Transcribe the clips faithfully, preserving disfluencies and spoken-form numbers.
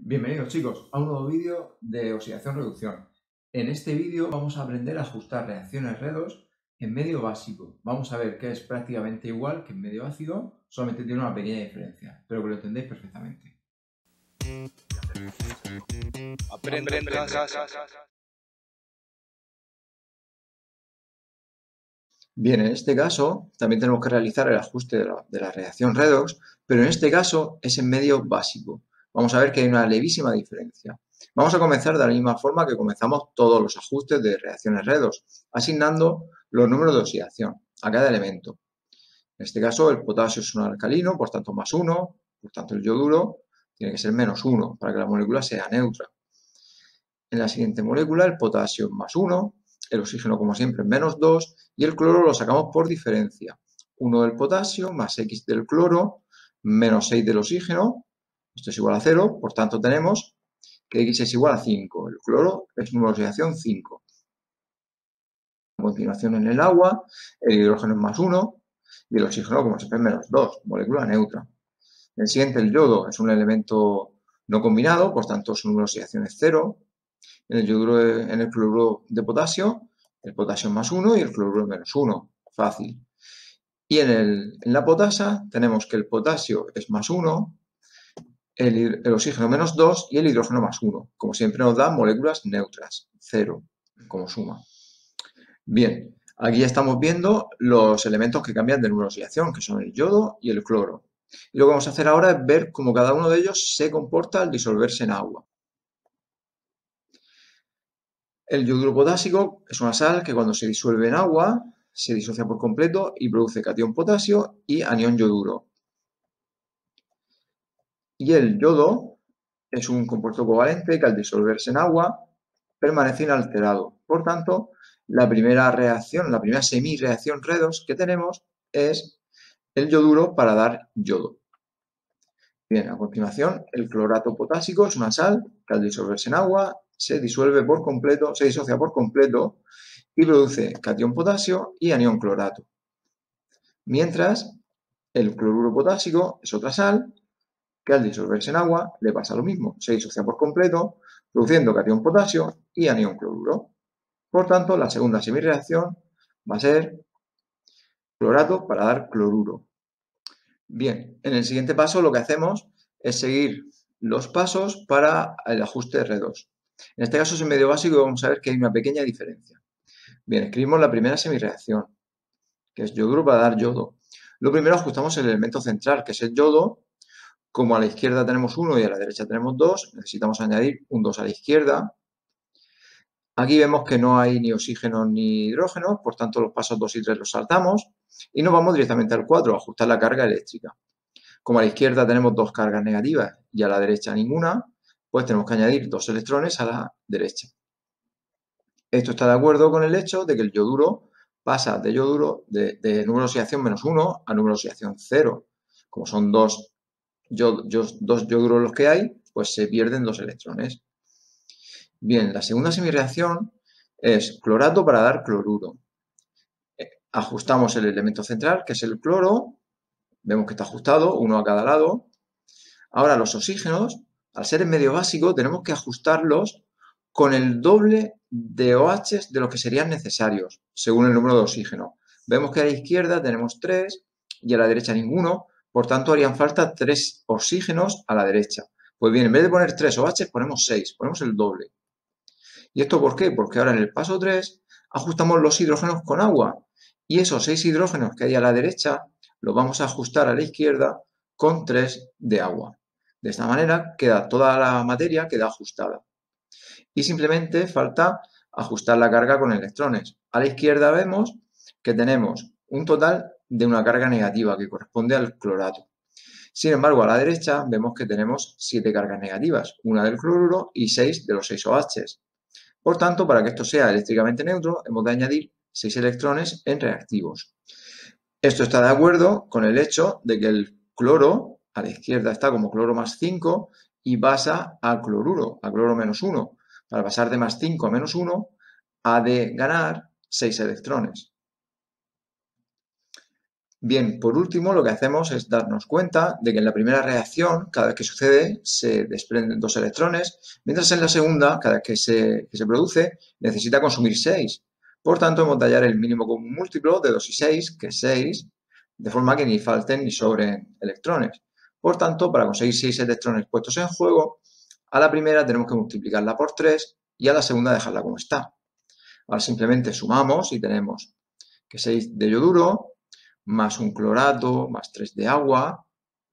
Bienvenidos chicos a un nuevo vídeo de oxidación-reducción. En este vídeo vamos a aprender a ajustar reacciones redox en medio básico. Vamos a ver que es prácticamente igual que en medio ácido, solamente tiene una pequeña diferencia, pero que lo entendéis perfectamente. Aprende en casa. Bien, en este caso también tenemos que realizar el ajuste de la, de la reacción redox, pero en este caso es en medio básico. Vamos a ver que hay una levísima diferencia. Vamos a comenzar de la misma forma que comenzamos todos los ajustes de reacciones redox, asignando los números de oxidación a cada elemento. En este caso el potasio es un alcalino, por tanto más uno, por tanto el yoduro tiene que ser menos uno para que la molécula sea neutra. En la siguiente molécula el potasio es más uno, el oxígeno como siempre es menos dos y el cloro lo sacamos por diferencia. uno del potasio más X del cloro menos seis del oxígeno, esto es igual a cero, por tanto tenemos que X es igual a cinco, el cloro es número de oxidación cinco. A continuación en el agua el hidrógeno es más uno y el oxígeno como siempre es menos dos, molécula neutra. El siguiente, el yodo, es un elemento no combinado, por tanto su número de oxidación es cero. En el yoduro, en el cloruro de potasio, el potasio es más uno y el cloruro es menos uno. Fácil. Y en, el, en la potasa tenemos que el potasio es más uno, el, el oxígeno menos dos y el hidrógeno más uno. Como siempre nos dan moléculas neutras, cero como suma. Bien, aquí ya estamos viendo los elementos que cambian de número de oxidación, que son el yodo y el cloro. Y lo que vamos a hacer ahora es ver cómo cada uno de ellos se comporta al disolverse en agua. El yoduro potásico es una sal que cuando se disuelve en agua se disocia por completo y produce catión potasio y anión yoduro. Y el yodo es un compuesto covalente que al disolverse en agua permanece inalterado. Por tanto, la primera reacción, la primera semirreacción redox que tenemos es el yoduro para dar yodo. Bien, a continuación, el clorato potásico es una sal que al disolverse en agua se disuelve por completo, se disocia por completo y produce catión potasio y anión clorato. Mientras, el cloruro potásico es otra sal que al disolverse en agua le pasa lo mismo, se disocia por completo, produciendo catión potasio y anión cloruro. Por tanto, la segunda semirreacción va a ser clorato para dar cloruro. Bien, en el siguiente paso lo que hacemos es seguir los pasos para el ajuste redox. En este caso es en medio básico y vamos a ver que hay una pequeña diferencia. Bien, escribimos la primera semirreacción, que es yoduro para dar yodo. Lo primero ajustamos el elemento central, que es el yodo. Como a la izquierda tenemos uno y a la derecha tenemos dos, necesitamos añadir un dos a la izquierda. Aquí vemos que no hay ni oxígeno ni hidrógeno, por tanto los pasos dos y tres los saltamos y nos vamos directamente al cuatro, a ajustar la carga eléctrica. Como a la izquierda tenemos dos cargas negativas y a la derecha ninguna, pues tenemos que añadir dos electrones a la derecha. Esto está de acuerdo con el hecho de que el yoduro pasa de yoduro de, de número de oxidación menos uno a número de oxidación cero. Como son dos, yod, yod, dos yoduros los que hay, pues se pierden dos electrones. Bien, la segunda semirreacción es clorato para dar cloruro. Ajustamos el elemento central, que es el cloro. Vemos que está ajustado, uno a cada lado. Ahora los oxígenos, al ser en medio básico, tenemos que ajustarlos con el doble de OHs de los que serían necesarios, según el número de oxígeno. Vemos que a la izquierda tenemos tres y a la derecha ninguno, por tanto harían falta tres oxígenos a la derecha. Pues bien, en vez de poner tres OHs, ponemos seis, ponemos el doble. ¿Y esto por qué? Porque ahora en el paso tres ajustamos los hidrógenos con agua y esos seis hidrógenos que hay a la derecha los vamos a ajustar a la izquierda con tres de agua. De esta manera queda toda la materia queda ajustada. Y simplemente falta ajustar la carga con electrones. A la izquierda vemos que tenemos un total de una carga negativa que corresponde al clorato. Sin embargo, a la derecha vemos que tenemos siete cargas negativas, una del cloruro y seis de los seis OHs. Por tanto, para que esto sea eléctricamente neutro, hemos de añadir seis electrones en reactivos. Esto está de acuerdo con el hecho de que el cloro, a la izquierda está como cloro más cinco y pasa a cloruro, a cloro menos uno. Para pasar de más cinco a menos uno, ha de ganar seis electrones. Bien, por último, lo que hacemos es darnos cuenta de que en la primera reacción, cada vez que sucede, se desprenden dos electrones, mientras en la segunda, cada vez que se, que se produce, necesita consumir seis. Por tanto, hemos de hallar el mínimo común múltiplo de dos y seis, que es seis, de forma que ni falten ni sobren electrones. Por tanto, para conseguir seis electrones puestos en juego, a la primera tenemos que multiplicarla por tres y a la segunda dejarla como está. Ahora simplemente sumamos y tenemos que seis de yoduro más un clorato más tres de agua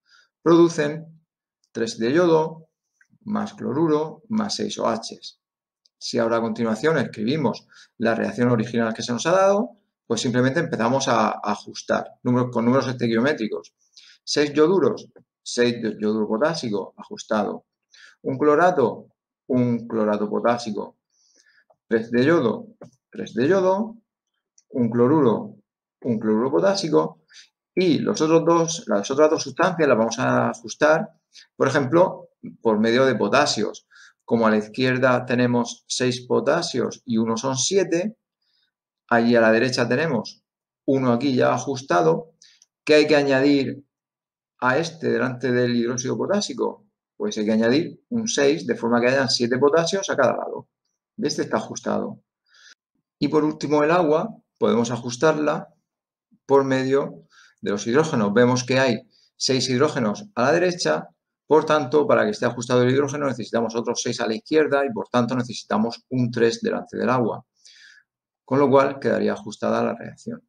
producen tres de yodo más cloruro más seis O Hs. Si ahora a continuación escribimos la reacción original que se nos ha dado, pues simplemente empezamos a, a ajustar números, con números estequiométricos. seis yoduros, seis de yoduro potásico, ajustado. Un clorato, un clorato potásico. tres de yodo, tres de yodo. Un cloruro, un cloruro potásico. Y los otros dos, las otras dos sustancias las vamos a ajustar, por ejemplo, por medio de potasios. Como a la izquierda tenemos seis potasios y uno son siete, allí a la derecha tenemos uno aquí ya ajustado. ¿Qué hay que añadir a este delante del hidróxido potásico? Pues hay que añadir un seis, de forma que hayan siete potasios a cada lado. Este está ajustado. Y por último el agua, podemos ajustarla por medio de los hidrógenos. Vemos que hay seis hidrógenos a la derecha, por tanto, para que esté ajustado el hidrógeno necesitamos otros seis a la izquierda y por tanto necesitamos un tres delante del agua, con lo cual quedaría ajustada la reacción.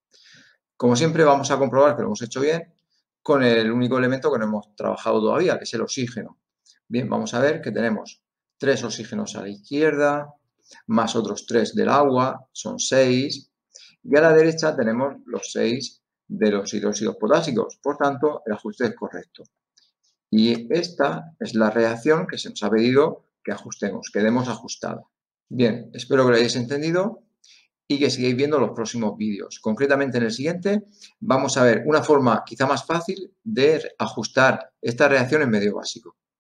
Como siempre vamos a comprobar que lo hemos hecho bien con el único elemento que no hemos trabajado todavía, que es el oxígeno. Bien, vamos a ver que tenemos tres oxígenos a la izquierda, más otros tres del agua, son seis, y a la derecha tenemos los seis de los hidróxidos potásicos, por tanto el ajuste es correcto. Y esta es la reacción que se nos ha pedido que ajustemos, que demos ajustada. Bien, espero que lo hayáis entendido y que sigáis viendo los próximos vídeos. Concretamente en el siguiente vamos a ver una forma quizá más fácil de ajustar esta reacción en medio básico.